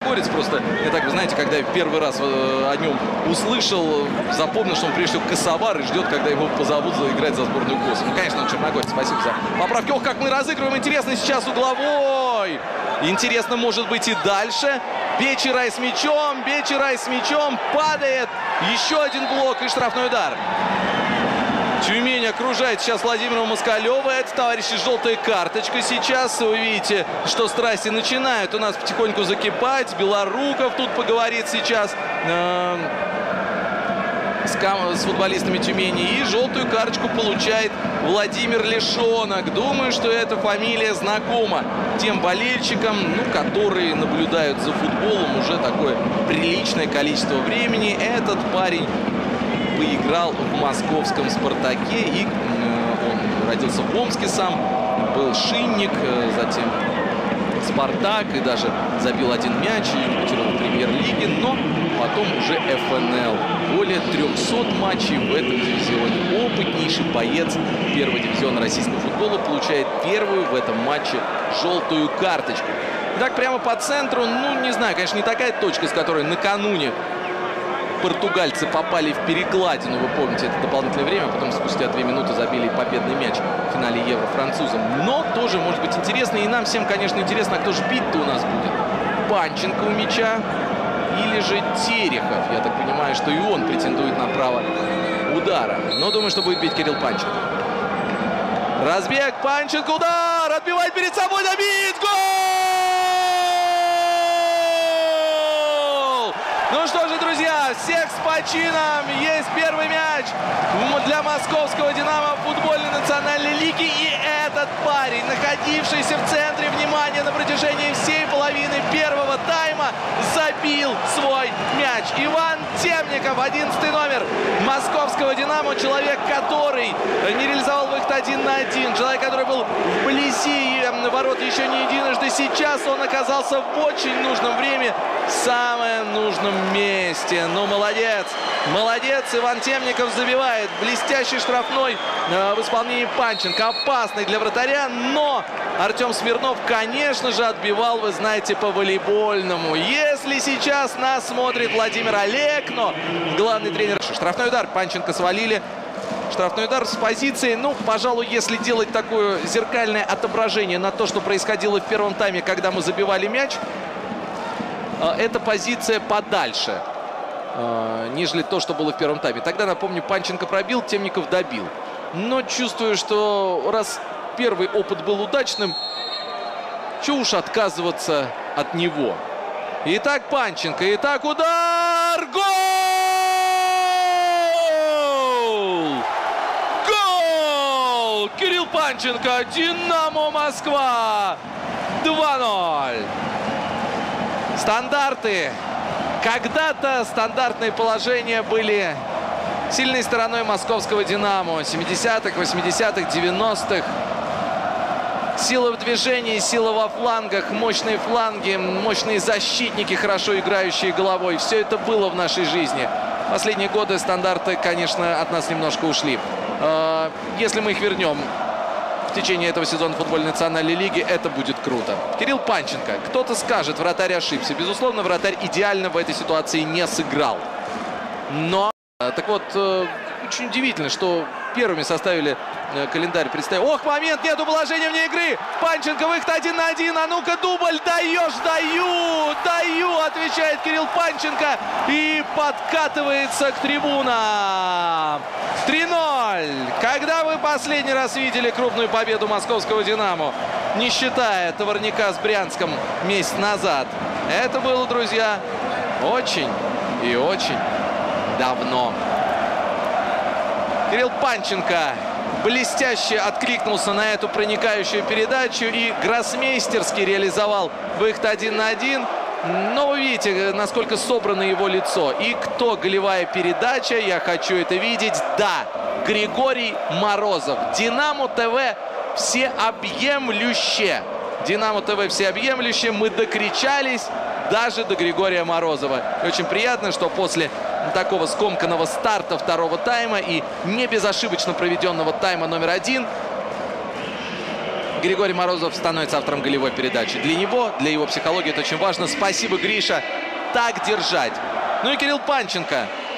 Просто, я так, вы знаете, когда я первый раз о нем услышал, запомнил, что он прежде всего косовар и ждет, когда его позовут играть за сборную Косово. Ну, конечно, он черногорец. Спасибо за поправки. Ох, как мы разыгрываем. Интересно сейчас угловой. Интересно, может быть, и дальше. Бечерай с мячом. Бечерай с мячом. Падает. Еще один блок и штрафной удар. Тюмень окружает сейчас Владимира Москалева. Это, товарищи, желтая карточка сейчас. Вы видите, что страсти начинают у нас потихоньку закипать. Белоруков тут поговорит сейчас с футболистами Тюмени. И желтую карточку получает Владимир Лишонок. Думаю, что эта фамилия знакома тем болельщикам, которые наблюдают за футболом уже такое приличное количество времени. Этот парень поиграл в московском «Спартаке», и он родился в Омске сам, был Шинник, затем «Спартак», и даже забил один мяч, и дебютировал в премьер-лиге, но потом уже ФНЛ. Более 300 матчей в этом дивизионе. Опытнейший боец первого дивизиона российского футбола получает первую в этом матче желтую карточку. Так прямо по центру, не знаю, конечно, не такая точка, с которой накануне португальцы попали в перекладину, вы помните, это дополнительное время, потом спустя 2 минуты забили победный мяч в финале Евро французам. Но тоже может быть интересно, и нам всем, конечно, интересно, а кто же бить-то у нас будет? Панченко у мяча или же Терехов? Я так понимаю, что и он претендует на право удара. Но думаю, что будет бить Кирилл Панченко. Разбег, Панченко, удар! Отбивает перед собой, забит! Гол! Ну что же, друзья, всех с почином. Есть первый мяч для московского «Динамо» в футбольной национальной лиге. И этот парень, находившийся в центре внимания на протяжении всей половины первого тайма, забил свой мяч. Иван Темников, 11-й номер московского «Динамо». Человек, который не реализовал выход 1 на 1. Человек, который был вблизи ворот еще не единожды. Сейчас он оказался в очень нужном время, в самом нужном месте. Ну, молодец. Молодец. Иван Темников забивает. Блестящий штрафной в исполнении Панченко. Опасный для вратаря. Но Артем Смирнов, конечно же, отбивал, вы знаете, по волейбольному. Если сейчас нас смотрит Владимир Олекно, главный тренер. Штрафной удар. Панченко свалили. Штрафной удар с позиции. Ну, пожалуй, если делать такое зеркальное отображение на то, что происходило в первом тайме, когда мы забивали мяч, эта позиция подальше, нежели то, что было в первом тайме. Тогда, напомню, Панченко пробил, Темников добил. Но чувствую, что раз первый опыт был удачным, чего уж отказываться от него. Итак, Панченко. Итак, удар! Гол! Гол! Кирилл Панченко. «Динамо Москва». 2-0. Стандарты. Когда-то стандартные положения были сильной стороной московского «Динамо». 70-х, 80-х, 90-х. Сила в движении, сила во флангах, мощные фланги, мощные защитники, хорошо играющие головой. Все это было в нашей жизни. Последние годы стандарты, конечно, от нас немножко ушли. Если мы их вернем в течение этого сезона футбольной национальной лиги, это будет круто. Кирилл Панченко. Кто-то скажет, вратарь ошибся. Безусловно, вратарь идеально в этой ситуации не сыграл. Но, так вот, очень удивительно, что первыми составили календарь. Ох, момент, нету положения вне игры. Панченко, выход 1 на 1. А ну-ка, дубль, даешь, даю, отвечает Кирилл Панченко. И подкатывается к трибунам. 3-0. Когда вы последний раз видели крупную победу московского «Динамо», не считая товарняка с Брянском месяц назад? Это было, друзья, очень и очень давно. Кирилл Панченко блестяще откликнулся на эту проникающую передачу и гроссмейстерски реализовал выход 1 на 1. Но вы видите, насколько собрано его лицо. И кто голевая передача, я хочу это видеть. Да, Григорий Морозов. «Динамо ТВ» всеобъемлюще. «Динамо ТВ» всеобъемлюще. Мы докричались даже до Григория Морозова. И очень приятно, что после такого скомканного старта второго тайма и не безошибочно проведенного тайма номер 1 Григорий Морозов становится автором голевой передачи. Для него, для его психологии это очень важно. Спасибо, Гриша. Так держать. Ну и Кирилл Панченко.